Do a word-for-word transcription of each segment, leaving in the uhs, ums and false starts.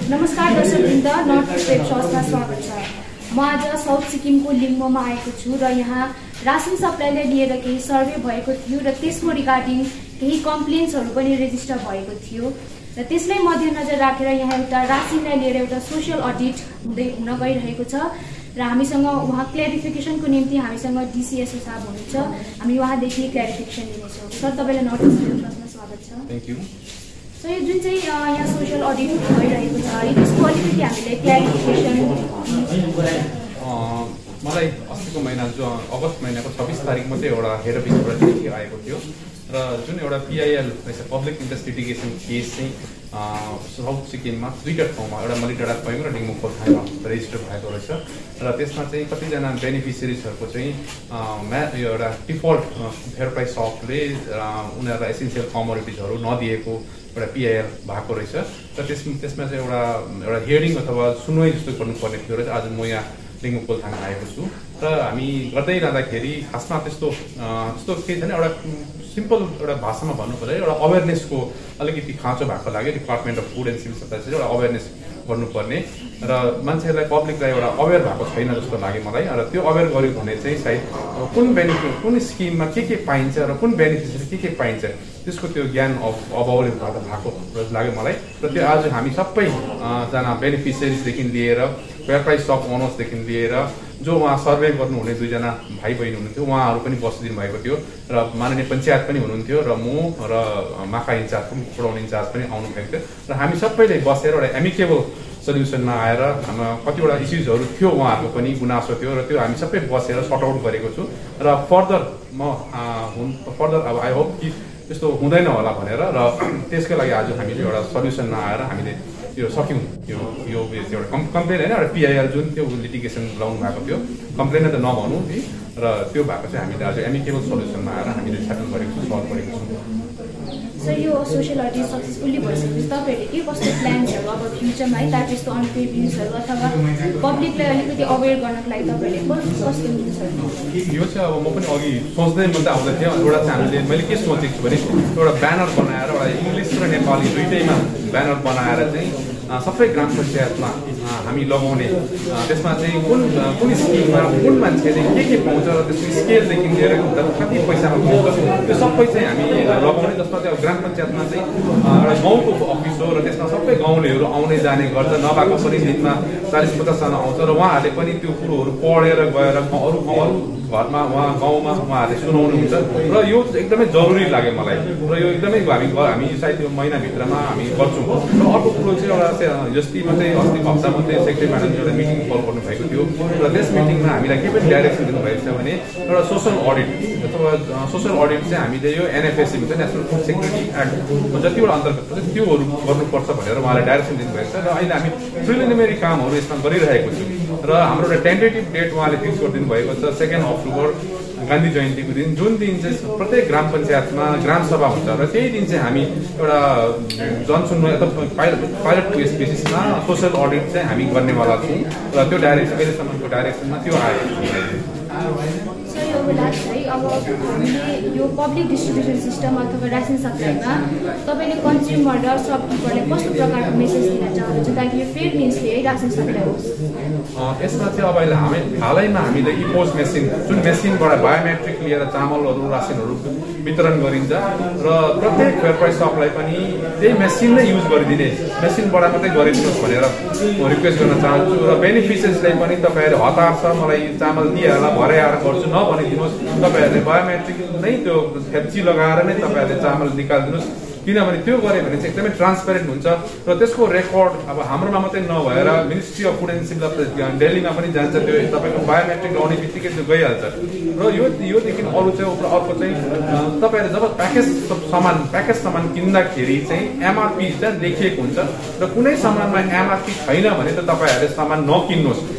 नमस्कार दर्शकवृन्द, north east web शर्ट्समा स्वागत छ। म आज साउथ सिक्किमको लिम्बूमा आएको छु र यहाँ रासन सप्लाईलाई लिएर केही सर्वे भएको थियो र त्यसको रिगार्डिङ केही कम्प्लेन्ट्सहरू पनि रेजिस्टर भएको थियो र त्यसलाई मध्यनजर राखेर यहाँ एउटा रासिनलाई लिएर एउटा सोशल अडिट हुँदै हुन गइरहेको छ र हामीसँग उहाँ क्ल्यारिफिकेसनको निम्ति हामीसँग डिसिएसओ साहब हुनुहुन्छ। हामी उहाँदेखि क्ल्यारिफिकेसन लिनेछौँ। सर, तपाईँलाई नर्थ इस्ट वेब शर्ट्समा स्वागत छ। Thank you. सो यो जुन चाहिँ यहाँ सोशल अडिट भइरहेको छ है, त्यसको अलिकति हामीले क्ल्यारिफिकेसन मलाई अस्तिको महिना जो अगस्त महिनाको छब्बिस तारिकमा चाहिँ एउटा हेड अफिसबाट चिठी आएको थियो र जुन एउटा PIL public interest litigation case चाहिँ साउथ सिक्किममा दुईवटा ठाउँमा एउटा मलिडाँडा पैङ र डिङ्गु खोल्खामा रेजिस्टर भएको रहेछ र त्यसमा चाहिँ कतिजना बेनिफिसियरिजहरूको चाहिँ म्या यो एउटा डिफल्ट फेयर प्राइस सपले उनीहरूलाई एसेन्सियल कमोडिटिजहरू नदिएको एउटा पिआइएल भएको रहेछ र त्यस त्यसमा चाहिँ एउटा एउटा हियरिङ अथवा सुनवाई जस्तो गर्नुपर्ने थियो र आज म यहाँ लिङ्गु खोल्थाङ आएको छु र हामी गर्दै रहँदाखेरि खासमा त्यस्तो त्यस्तो केही छैन। एउटा सिम्पल एउटा भाषामा भन्नुपर्दा एउटा अवेरनेसको अलिकति खाँचो भएको लाग्यो। Department of food and civil supplies चाहिँ एउटा अवेरनेस गर्नुपर्ने र मान्छेहरूलाई पब्लिकलाई एउटा अवेर भएको छैन जस्तो लाग्यो मलाई। र त्यो अवेर गर्यो भने चाहिँ सायद कुन बेनिफिट कुन स्किममा के के पाइन्छ र कुन बेनिफिट्सहरू के के पाइन्छ त्यसको त्यो ज्ञान अभावले गर्दा भएको लाग्यो मलाई। र त्यो आज हामी सबैजना बेनिफिसियरिजदेखि लिएर फेयर प्राइस सप ओनर्सदेखि लिएर जो उहाँ सर्वे गर्नुहुने दुईजना भाइ बहिनी हुनुहुन्थ्यो उहाँहरू पनि बसिदिनु भएको थियो र माननीय पञ्चायत पनि हुनुहुन्थ्यो र म र माखा इन्चार्ज पनि पुराउने इन्चार्ज पनि आउनु भएको थियो र हामी सबैले बसेर एउटा एमिकेबल सल्युसनमा आएर हाम्रो कतिवटा इस्युजहरू थियो, उहाँहरूको पनि गुनासो थियो र त्यो हामी सबै बसेर सर्ट आउट गरेको छु र फर्दर म फर्दर अब आई होप कि त्यस्तो हुँदैन होला भनेर र त्यसको लागि आज हामीले एउटा सल्युसनमा आएर हामीले यो सक्यौँ। यो यो एउटा कम् कम्प्लेन होइन, एउटा पिआइएल जुन त्यो लिटिगेसन लाउनु भएको थियो, कम्प्लेन त नभनौँ है, र त्यो भएको चाहिँ हामीले आज एमिकेबल सल्युसनमा आएर हामीले सेटल गरेको छौँ, सल्भ गरेको छौँ। सर, यो सोशल अडिट सक्सेसफुल्ली भइसकेपछि तपाईँहरूले के कस्तो प्लान्सहरू अब फ्युचरमा है, ताकि यस्तो अनपेड न्युजहरू अथवा पब्लिकलाई अलिकति अवेर गर्नको लागि तपाईँहरूले कस्तो न्युजहरू? यो चाहिँ अब म पनि अघि सोच्दै मात्रै आउँदै थिएँ। एउटा चाहिँ हामीले मैले के सोचेको छु भने एउटा ब्यानर बनाएर एउटा इङ्ग्लिस र नेपाली दुइटैमा ब्यानर बनाएर चाहिँ सबै ग्राम पञ्चायतमा हामी लगाउने, त्यसमा चाहिँ कुन कुन स्किममा कुन मान्छेले के के पाउँछ र त्यसको स्केलदेखि लिएर कति पैसामा पाउँछ त्यो सबै चाहिँ हामी लगाउने, जसमा चाहिँ ग्राम पञ्चायतमा चाहिँ एउटा गाउँको अफिस हो र त्यसमा सबै गाउँलेहरू आउने जाने गर्छ, नभएको पनि दिनमा चालिस पचासजना आउँछ र उहाँहरूले पनि त्यो कुरोहरू पढेर गएर अरू अरू घरमा उहाँ गाउँमा उहाँहरूले सुनाउनुहुन्छ र यो एकदमै जरुरी लाग्यो मलाई र यो एकदमै हामी हामी सायद यो महिनाभित्रमा हामी गर्छौँ। र अर्को कुरो चाहिँ एउटा जस्तै मात्रै अस्तिको हप्ता मात्रै सेक्रेटरी म्याडमले एउटा मिटिङ कल गर्नुभएको थियो र त्यस मिटिङमा हामीलाई के पनि डाइरेक्सन दिनुभएको छ भने एउटा सोसल अडिट अथवा सोसल अडिट चाहिँ हामीले यो एनएफएससी भन्छ, नेसनल फुड सेक्युरिटी एक्ट जतिवटा अन्तर्गत छ त्योहरू गर्नुपर्छ भनेर उहाँले डाइरेक्सन दिनुभएको छ र अहिले हामी प्रिलिमिनरी कामहरू यसमा गरिरहेको छौँ र हाम्रो एउटा टेन्टेटिभ डेट उहाँले फिक्स गरिदिनु भएको छ सेकेन्ड अक्टोबर गान्धी जयन्तीको दिन, जुन दिन चाहिँ प्रत्येक ग्राम पञ्चायतमा ग्राम सभा हुन्छ र त्यही दिन चाहिँ हामी एउटा जनसुनवाई अथवा पाइलट पाइलट बेसिसमा सोसल अडिट चाहिँ हामी गर्नेवाला छौँ र त्यो डाइरेक्सन अहिलेसम्मको डाइरेक्सनमा त्यो आएको सर, यो लास्ट है, अब हामीले यो पब्लिक डिस्ट्रिब्युसन सिस्टम अथवा रासन सप्लाईमा तपाईँले कन्ज्युमर र सबकिपरलाई कस्तो प्रकारको मेसेज दिन चाहनुहुन्छ ताकि यो फेयर मिन्सले है रासन सप्लाई होस्? यसमा चाहिँ अब अहिले हामी हालैमा हामीले इपोस मेसिन जुन मेसिनबाट बायोमेट्रिक लिएर चामलहरू रासिनहरू वितरण गरिन्छ र प्रत्येक फेयर प्राइस सपलाई पनि त्यही मेसिन नै युज गरिदिने, मेसिनबाट मात्रै गरिदिनुहोस् भनेर म रिक्वेस्ट गर्न चाहन्छु र बेनिफिसियरीलाई पनि तपाईँहरूले हतार छ मलाई चामल दिइहाल्ला भरे आएर गर्छु नभनिदिनुहोस्, तपाईँहरूले बायोमेट्रिक नै त्यो खेप्ची लगाएर नै तपाईँहरूले चामल निकालिदिनुहोस्, किनभने त्यो गऱ्यो भने चाहिँ एकदमै ट्रान्सपेरेन्ट हुन्छ र त्यसको रेकर्ड अब हाम्रोमा मात्रै नभएर ministry of food and civil supplies दिल्लीमा पनि जान्छ, त्यो तपाईँको बायोमेट्रिक लगाउने बित्तिकै त्यो गइहाल्छ र यो योदेखि अरू चाहिँ अर्को चाहिँ तपाईँहरूले जब प्याकेज सामान प्याकेज सामान किन्दाखेरि चाहिँ एमआरपी चाहिँ लेखिएको हुन्छ र कुनै सामानमा एमआरपी छैन भने त तपाईँहरूले सामान नकिन्नुहोस्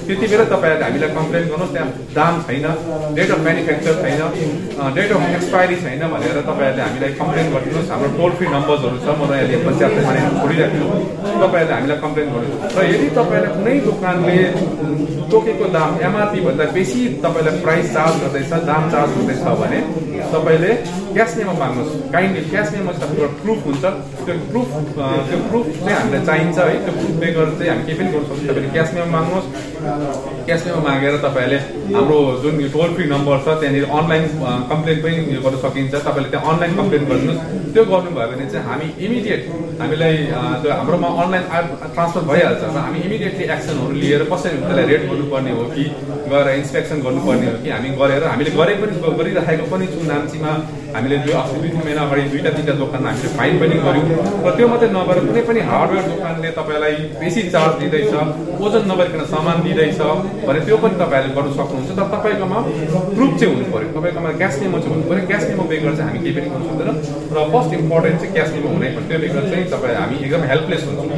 त्यति बेला तपाईँहरूले हामीलाई कम्प्लेन गर्नुहोस्, त्यहाँ दाम छैन, डेट अफ म्यानुफ्याक्चर छैन, डेट अफ एक्सपायरी छैन भनेर तपाईँहरूले हामीलाई कम्प्लेन गरिदिनुहोस्। हाम्रो टोल फ्री नम्बर्सहरू छ, म यहाँ पञ्चायतले भने छोडिराख्छु, तपाईँहरूले हामीलाई कम्प्लेन गर्नुहोस्। र यदि तपाईँलाई कुनै दोकानले तोकेको दाम एमआरपी भन्दा बेसी तपाईँलाई प्राइस चार्ज गर्दैछ, दाम चार्ज गर्दैछ भने तपाईँले क्यास मेमो माग्नुहोस्। काइन्डली क्यास मेमो एउटा प्रुफ हुन्छ, त्यो प्रुफ त्यो प्रुफ चाहिँ हामीलाई चाहिन्छ है। त्यो प्रुफ बेगर चाहिँ हामी केही पनि गर्नु सक्छौँ। तपाईँले क्यास मेमो माग्नुहोस्। क्यास मेमो मागेर तपाईँले हाम्रो जुन टोल फ्री नम्बर छ त्यहाँनिर अनलाइन कम्प्लेन पनि गर्न सकिन्छ। तपाईँले त्यहाँ अनलाइन कम्प्लेन गरिदिनुहोस्। त्यो गर्नुभयो भने चाहिँ हामी इमिडिएट हामीलाई त्यो हाम्रोमा अनलाइन ट्रान्सफर भइहाल्छ र हामी इमिडिएटली एक्सनहरू लिएर कसरी त्यसलाई रेड गर्नुपर्ने हो कि गएर इन्सपेक्सन गर्नुपर्ने हो कि हामी गरेर हामीले गरे पनि गरिराखेको पनि छु। नाम्चीमा हामीले दुई अस्ति दुई तिन महिना अगाडि दुईवटा तिनवटा दोकानमा हामीले फाइन पनि गऱ्यौँ। र त्यो मात्रै नभएर कुनै पनि हार्डवेयर दोकानले तपाईँलाई बेसी चार्ज दिँदैछ, ओजन नगरिकन सामान दिँदैछ भने त्यो पनि तपाईँहरूले गर्नु सक्नुहुन्छ। तर तपाईँकोमा प्रुफ चाहिँ हुनु पऱ्यो, तपाईँकोमा क्यास मेमो चाहिँ हुनु पऱ्यो। क्यास मेमो बेगर चाहिँ हामी केही पनि गर्नु सक्दैन। र फर्स्ट इम्पोर्टेन्ट चाहिँ क्यास मेमो हुनै पर्छ। त्यो बेगर चाहिँ तपाईँ हामी एकदम हेल्पलेस हुन्छौँ।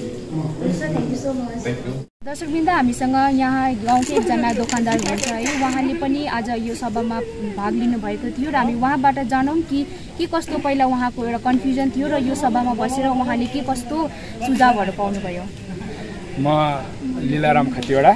दर्शकवृन्द, हामीसँग यहाँ गाउँकै एकजना दोकानदार हुनुहुन्छ है, उहाँले पनि आज यो सभामा भाग लिनुभएको थियो र हामी उहाँबाट जानौँ कि के कस्तो पहिला उहाँको एउटा कन्फ्युजन थियो र यो सभामा बसेर उहाँले के कस्तो सुझावहरू पाउनुभयो। म लीलाराम खतिवडा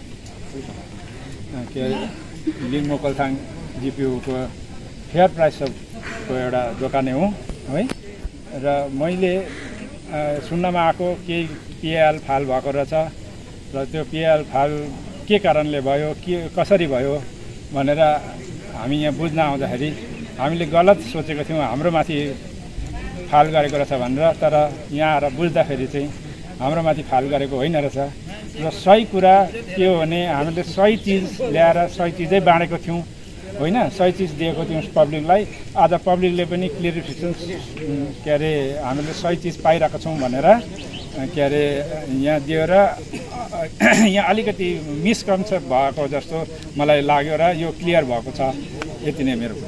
के लिङ मोकलथाङ जिपियूको फेयर प्राइसको एउटा दोकाने हुँ है। र मैले सुन्नमा आएको केही पिएल फाल भएको रहेछ र त्यो पिएल फाल के कारणले भयो, के कसरी भयो भनेर हामी यहाँ बुझ्न आउँदाखेरि हामीले गलत सोचेको थियौँ, हाम्रो माथि फाल गरेको रहेछ भनेर। तर यहाँ आएर बुझ्दाखेरि चाहिँ हाम्रो माथि फाल गरेको होइन रहेछ। र सही कुरा के हो भने हामीले सही चिज ल्याएर सही चिजै बाँडेको थियौँ होइन, सही चिज दिएको थियौँ पब्लिकलाई। आज पब्लिकले पनि क्लियरिफिकेसन के अरे हामीले सही चिज पाइरहेको छौँ भनेर के अरे यहाँ दिएर यहाँ अलिकति मिसकन्सेप्ट भएको जस्तो मलाई लाग्यो र यो क्लियर भएको छ। यति नै मेरो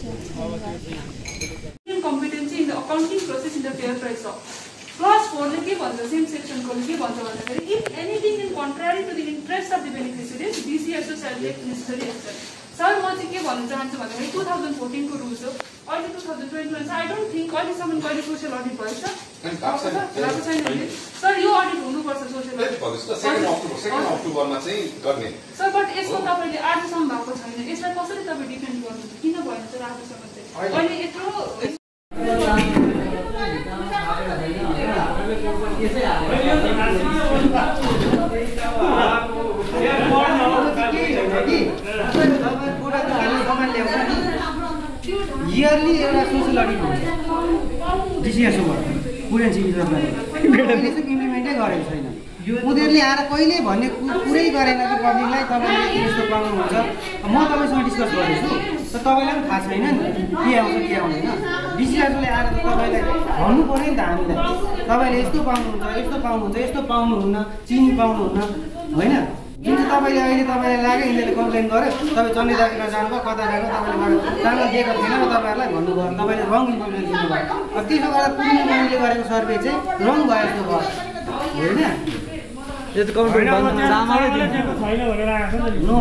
competency in the accounting process in the fair price of clause फोरले के भन्छ, सेम सेक्सनको के भन्छ भन्दाखेरि if anything in contrary to the interest of the beneficiaries DCSO shall take necessary action. Sir म चाहिँ के भन्न चाहन्छु भन्दाखेरि टु थाउजन्ड फोर्टिनको रुल्स हो, अहिले टु थाउजन्ड ट्वेन्टी वान छ। आई डोन्ट थिङ्क अहिलेसम्म कहिले सोसियल अडिट भएछ भएको छैन। सर यो अडिट हुनुपर्छ सोसियल अडिट सर। बट यसमा तपाईँले आजसम्म भएको छैन, यसलाई कसरी तपाईँ डिपेन्ड गर्नुहुन्छ, किन भएन सर आजसम्म चाहिँ? अहिले यत्रो इयरली एउटा सोसियल अडिट हुन्छ डिसिएसओबाट कुरेन्सी इम्प्लिमेन्टै गरेको छैन। उनीहरूले आएर कहिले भन्ने कुरै गरेन कि पब्लिकलाई तपाईँले यस्तो पाउनुहुन्छ। म तपाईँसँग डिस्कस गर्दैछु तर तपाईँलाई पनि थाहा छैन नि के आउँछ के आउँदैन। डिसिएसओले आएर त तपाईँलाई भन्नु पऱ्यो नि त हामीलाई, तपाईँले यस्तो पाउनुहुन्छ यस्तो पाउनुहुन्छ यस्तो पाउनुहुन्न, चिनी पाउनुहुन्न होइन। जुन चाहिँ तपाईँले अहिले तपाईँलाई लाग्यो यिनीहरूले कम्प्लेन गर्यो, तपाईँ चन्डी दाजुमा जानुभयो, कता गएको तपाईँले राम्रो दिएको थिएन र तपाईँहरूलाई भन्नुभयो, तपाईँले रङ इन्फर्मेसन दिनुभयो। अब त्यसो गर्दा कुनै मैले गरेको सर्वे चाहिँ रङ भयो जस्तो भयो होइन। यो त कम्प्लेन जामालै दिन्छ नो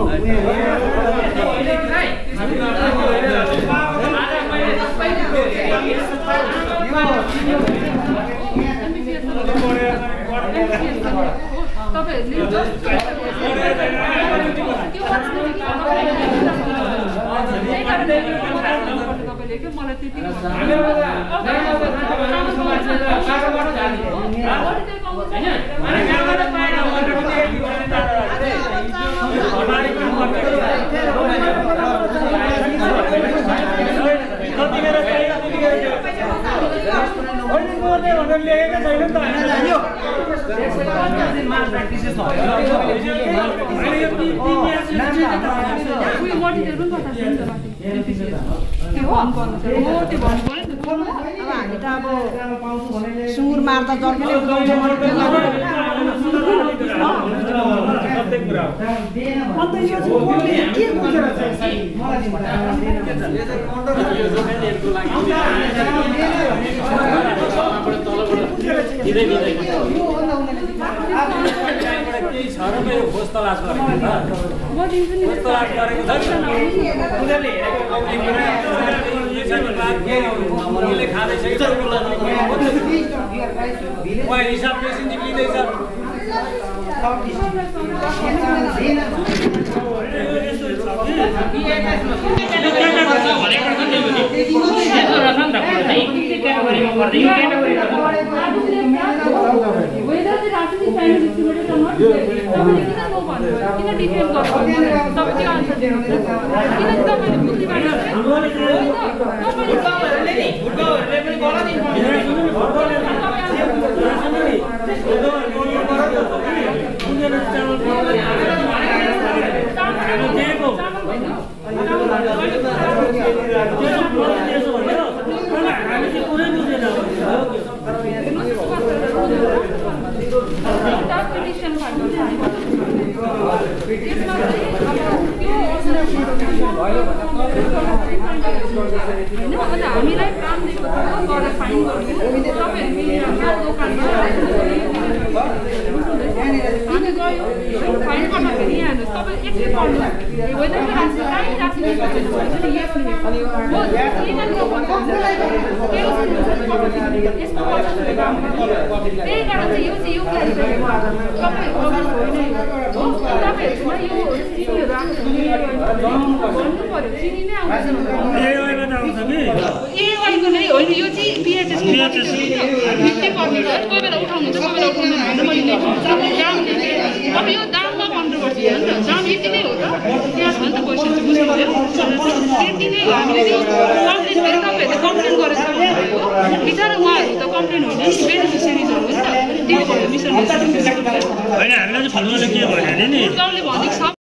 हामी त अब सुँगुर मार्दा जर्किने उदाउँछ के केही छ र मेरो खोज तलास गरेको छ खोज तलास गरेको छ उनीहरूले हेरेको उनीहरूले खाँदैछ उहाँ हिसाब पेसेन्ट लिँदैछ हामीलाई काम दिएको छ गरेर फाइन गर्नु हामी गयो फाइन गर्दाखेरि यहाँ हेर्नुहोस् तपाईँ एकछिन पढ्नुहोस् वेदर राख्नु कहीँ राख्नु त्यही कारण चाहिँ यो चाहिँ यो तपाईँहरूमा यो चिनीहरू आएको भन्नु पऱ्यो चिनी नै आउँछ एआईको नै होइन यो चाहिँ पिएचएस फिफ्टी पर्सेन्ट कोही बेला उठाउनुहुन्छ कोही बेला उठाउनुहुन्छ मैले अब यो दाममा कन्ट्रोभर्सी हो नि त दाम यति नै हो त त्यहाँ छ नि त क्वेसन चाहिँ बुझ्नुभयो त्यति नै हो हामीले त्यो कम्प्लेन फेरि तपाईँहरूले कम्प्लेन गरेको बिचरा उहाँहरू त कम्प्लेन होइन बेनिफिसियरिजहरू हो नि त त्यही भएर मिसअन्डरस्ट्यान्डिङ होइन हामीलाई चाहिँ फलमाले के भन्यो नि